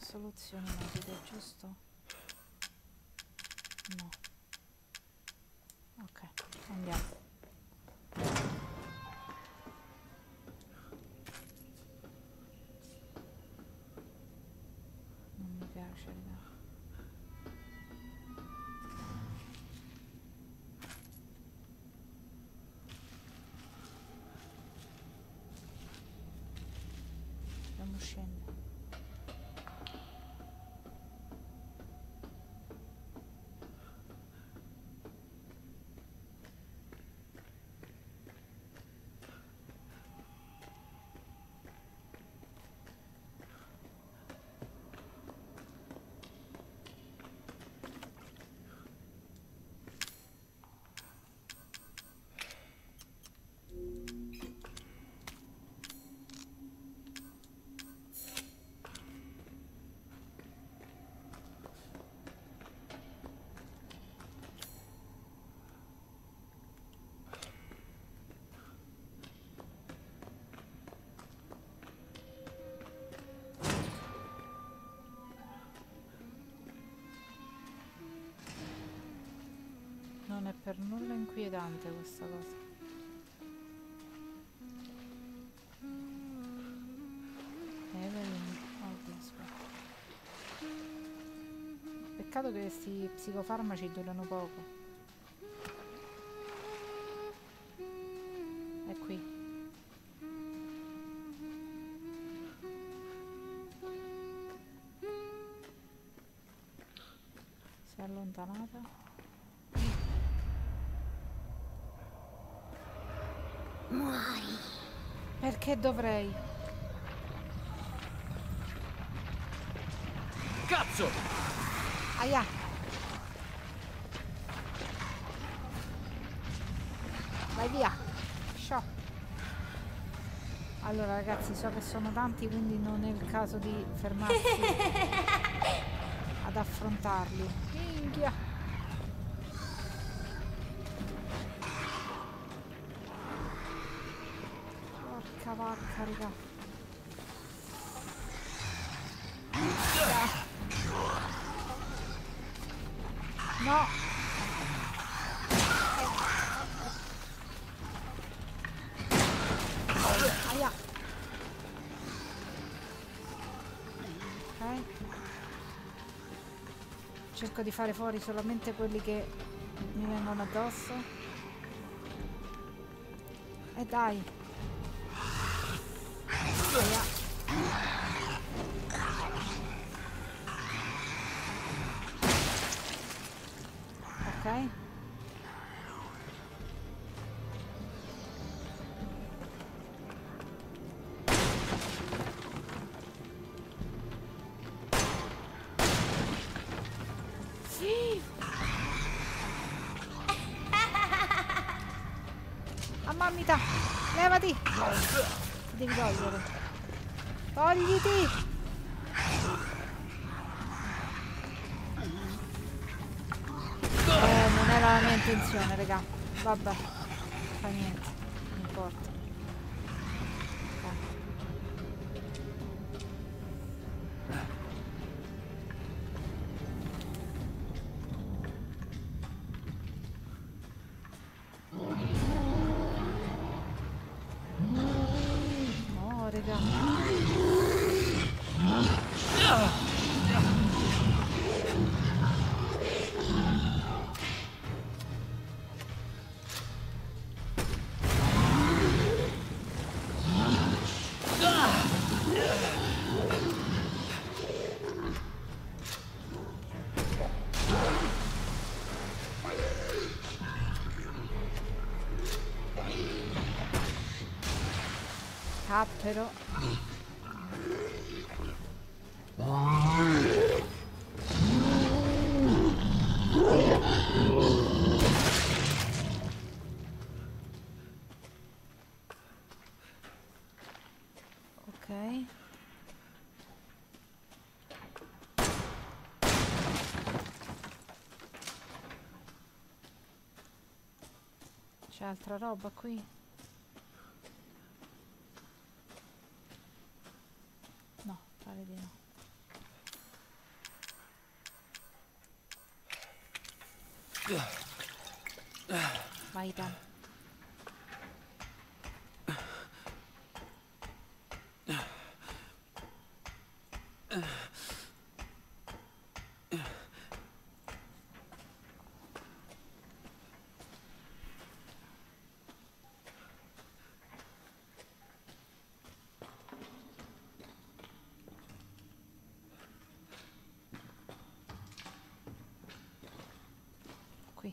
Soluzioni magiche, giusto? No. Ok, andiamo. Non mi piace, raga. Dobbiamo scendere. Non è per nulla inquietante questa cosa. Evelyn. Oddio, aspetta. Peccato che questi psicofarmaci durano poco. È qui. Si è allontanata. Muori. Perché dovrei? Cazzo! Aia! Vai via! Sciò! Allora ragazzi, so che sono tanti, quindi non è il caso di fermarsi ad affrontarli. Minchia! Porca vacca, raga! No! Aia! Ok. Cerco di fare fuori solamente quelli che mi vengono addosso. E dai! Aia! Ok. Sì! Ammamita! Levati! Ti devi togliere. Togliti! Non era la mia intenzione, raga. Vabbè. Fa niente. Non importa. No, raga. Cappero. Ok. C'è altra roba qui? No, pare di no. Vai, Ethan. Qui.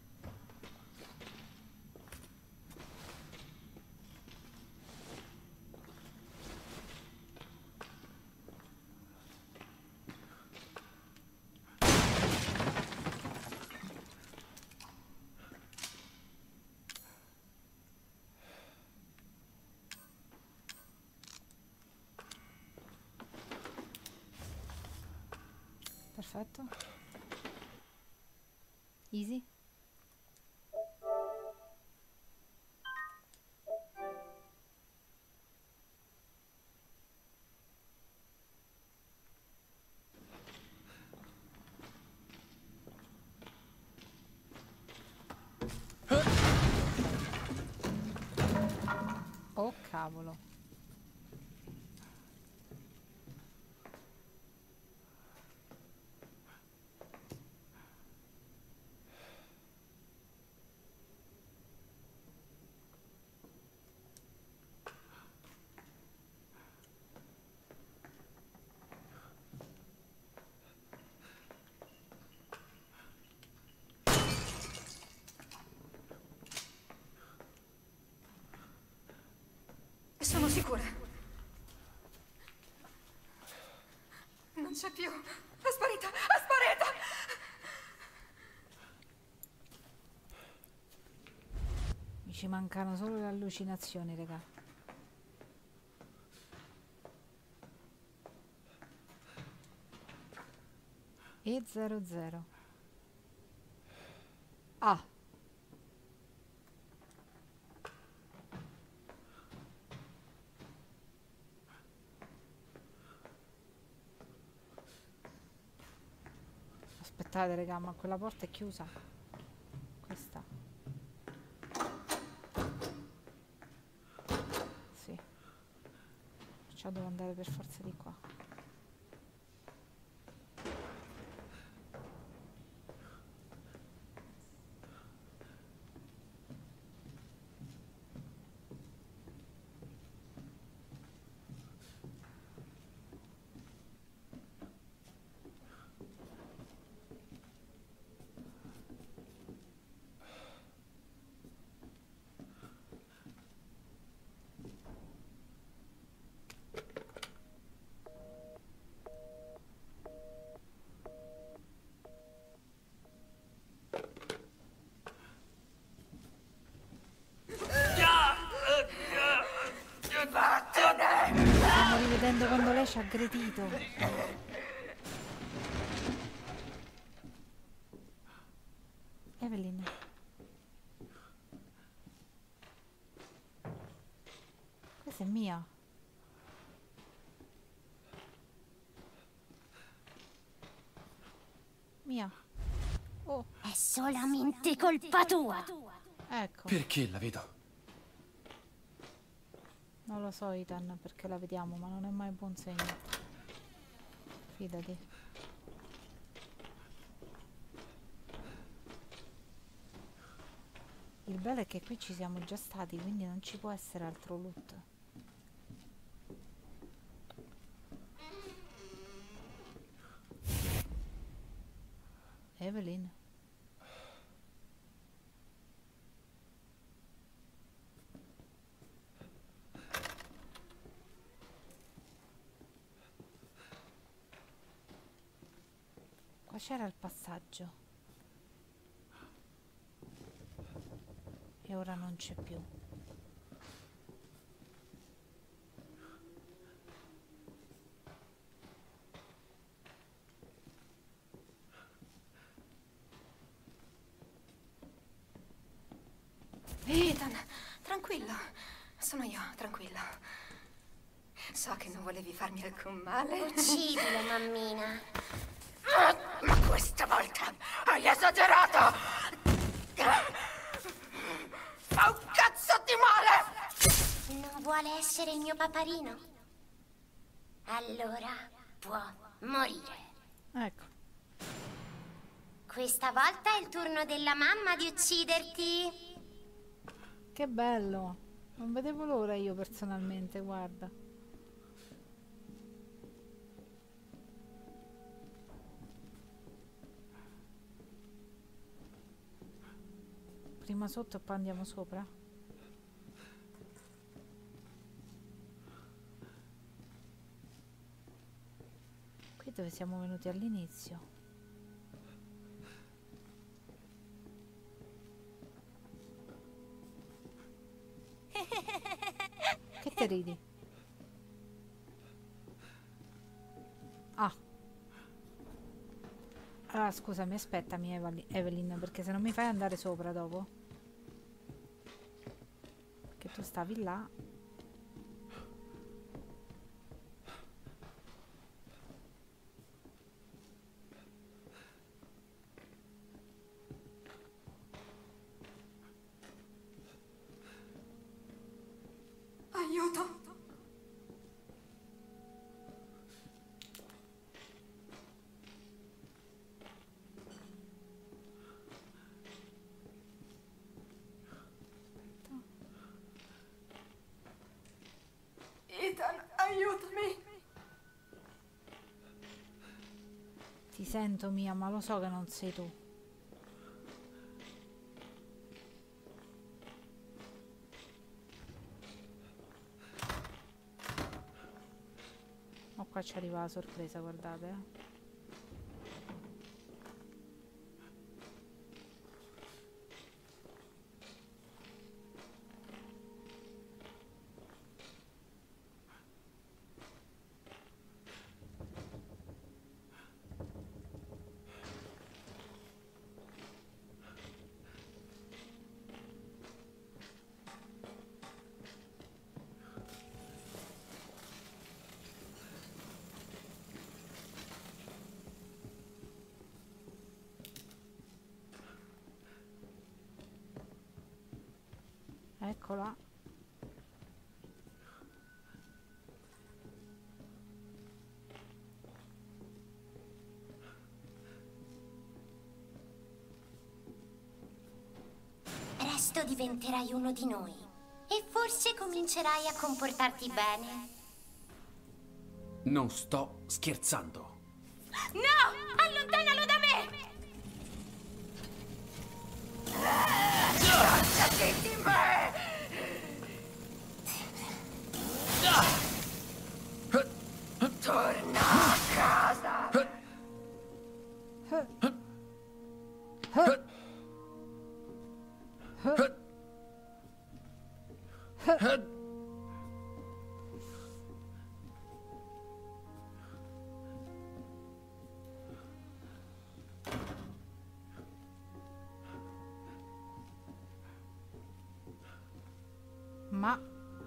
Perfetto. Easy. Oh cavolo. Sono sicura. Non c'è più. È sparita! È sparita! Mi ci mancano solo le allucinazioni, raga. E00. Ah. Aspettate, raga, ma quella porta è chiusa. Questa. Sì. Perciò devo andare per forza di qua. Stiamo rivedendo quando lei ci ha aggredito. Evelyn. Questa è mia. Mia. Oh, È solamente colpa tua. ecco. Perché la vedo? Non lo so, Ethan, perché la vediamo, ma non è mai buon segno. Fidati. Il bello è che qui ci siamo già stati, quindi non ci può essere altro loot. Evelyn. Qua c'era il passaggio. E ora non c'è più. Ethan, tranquillo. Sono io, tranquillo. So che non volevi farmi alcun male. Uccidilo, mammina. Ma questa volta hai esagerato! Fa un cazzo di male! Non vuole essere il mio paparino? Allora può morire. Ecco. Questa volta è il turno della mamma di ucciderti. Che bello. Non vedevo l'ora io personalmente, guarda. Prima sotto e poi andiamo sopra. Qui dove siamo venuti all'inizio. Che te ridi? Ah. Allora scusami, aspettami Evelyn, perché se non mi fai andare sopra dopo. Che tu stavi là. Aiuto! Ethan, aiutami! Ti sento Mia, ma lo so che non sei tu. Ma qua ci arriva la sorpresa, guardate. Eccola. Presto diventerai uno di noi. E forse comincerai a comportarti bene. Non sto scherzando. No! Allontanalo da me! Lasciati di me! Torna a casa! Ma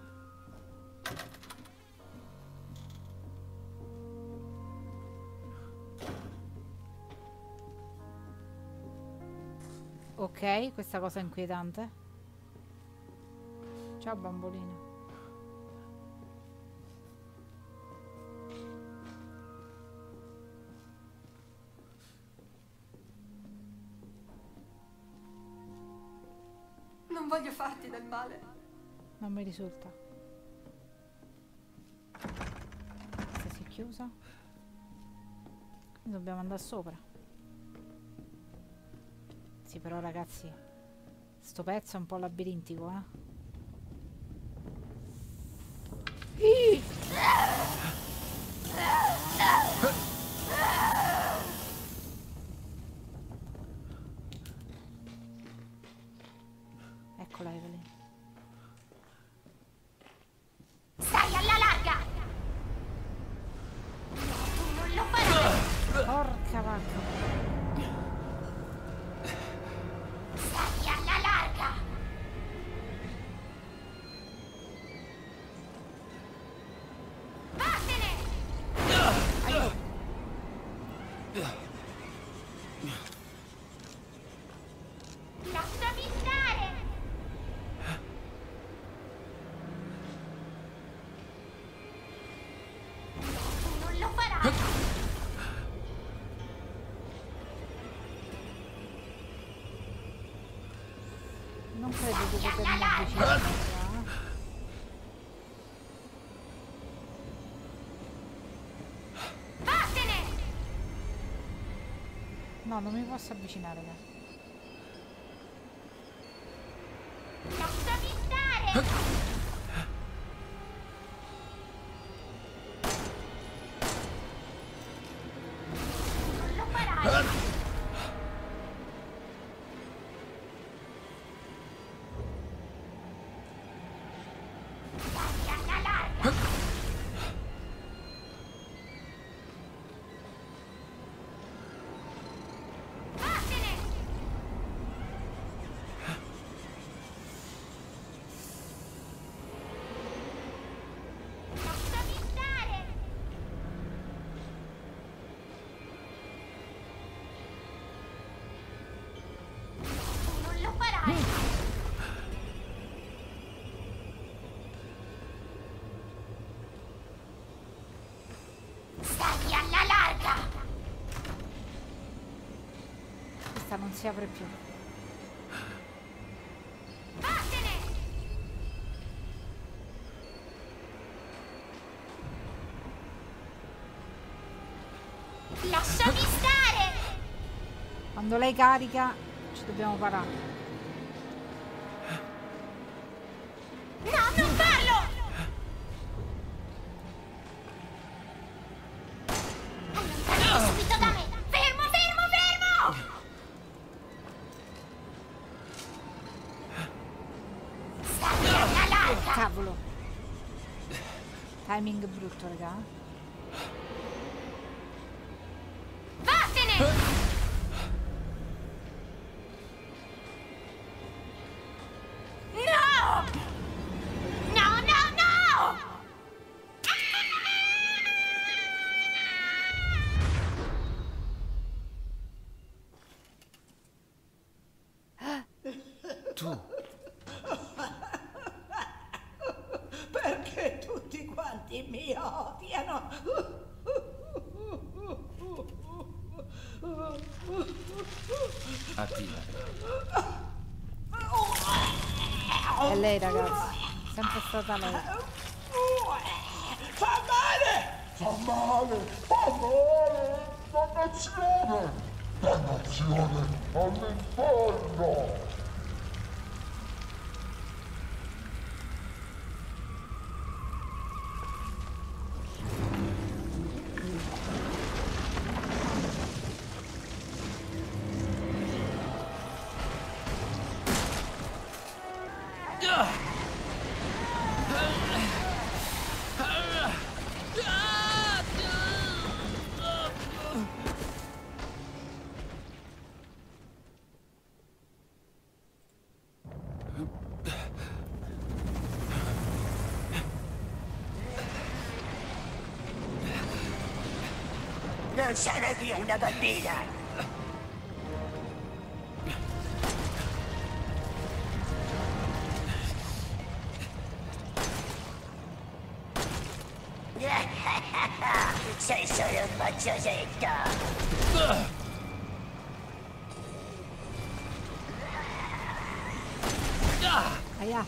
ok, questa cosa è inquietante. Ciao bambolino. Non voglio farti del male. Non mi risulta. Questa si è chiusa. Quindi dobbiamo andare sopra. Sì, però ragazzi, sto pezzo è un po' labirintico, eh. Eccola Evelyn. Stai alla larga! No, tu non lo farai! Porca vacca. Stai alla larga! di potermi avvicinare qua. Vattene! No, non mi posso avvicinare, raga. Lasciami stare! Non lo farai! Stai alla larga! Vattene! Lasciami stare! Tu non lo farai! Stai alla larga! Questa non si apre più. Vattene! Lasciami stare! Quando lei carica ci dobbiamo parare. No, non farlo! Allontanati subito da me! Fermo, fermo, fermo! Stai alla larga! Cavolo. Timing brutto, raga. Vattene! No! No, no, no! Tu, Perché tutti quanti mi odiano? addio. È lei, ragazzi. Sempre stata lei. Fa male! Fa male, fa male! Dannazione! Dannazione all'inferno! Non sarei più una bambina! Sei solo un maggiosetto! Aia.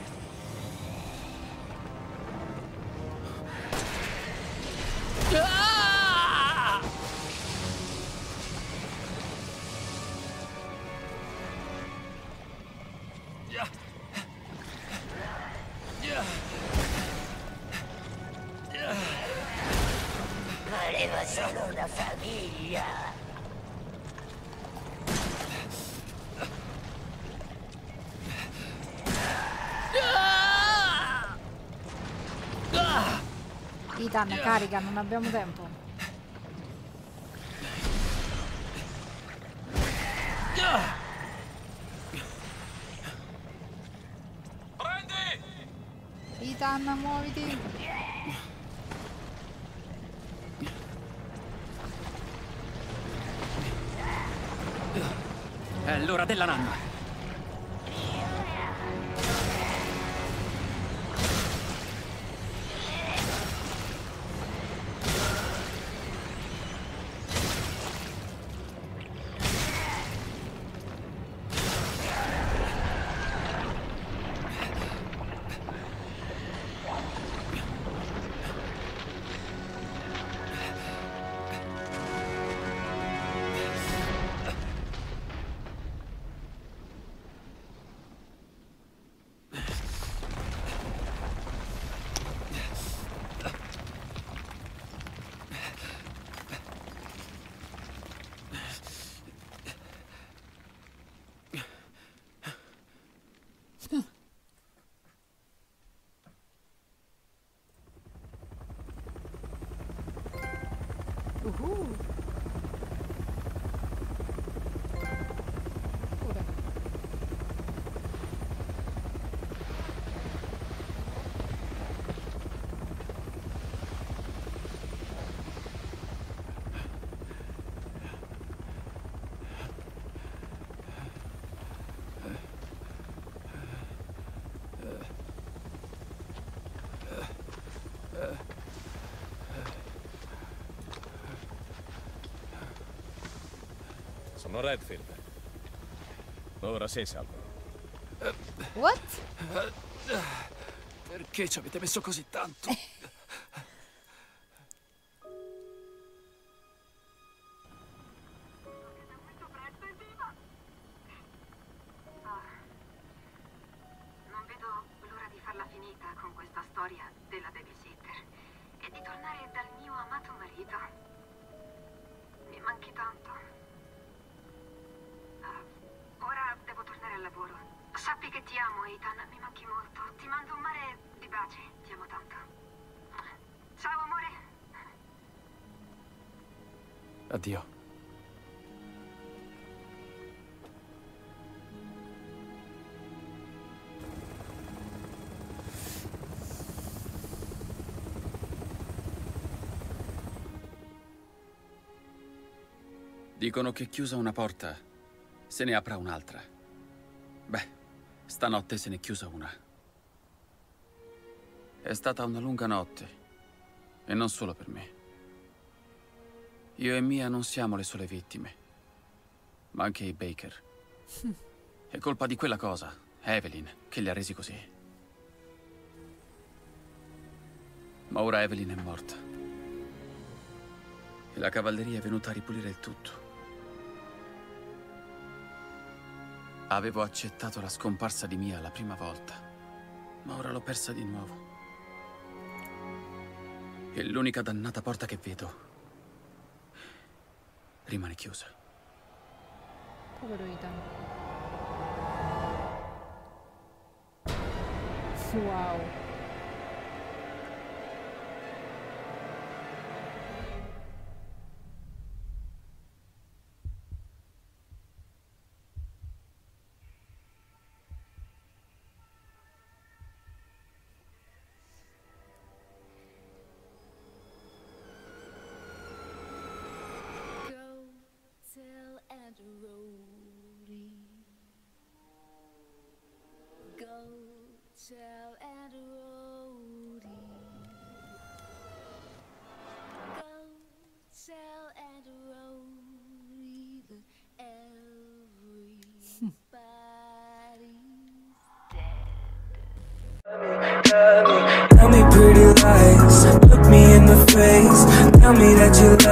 Volevo solo una famiglia! Ethan, carica, non abbiamo tempo. Ethan, muoviti. È l'ora della nanna. Pure. Sono Redfield. Ora sei salvo. What? Perché ci avete messo così tanto? Non vedo l'ora di farla finita con questa storia della babysitter e di tornare dal mio amato marito. Mi manchi tanto. Ora devo tornare al lavoro. Sappi che ti amo, Ethan. Mi manchi molto. Ti mando un mare di baci. Ti amo tanto. Ciao, amore. Addio. Dicono che chiusa una porta, se ne apra un'altra. Beh, stanotte se n'è chiusa una. È stata una lunga notte, e non solo per me. Io e Mia non siamo le sole vittime, ma anche i Baker. È colpa di quella cosa, Evelyn, che li ha resi così. Ma ora Evelyn è morta. E la cavalleria è venuta a ripulire il tutto. Avevo accettato la scomparsa di Mia la prima volta, ma ora l'ho persa di nuovo. E l'unica dannata porta che vedo rimane chiusa. Povero Ethan. Wow. Tell and Rhodey. Go tell and Rhodey that everybody's dead. Tell me pretty lies, look me in the face. Tell me that you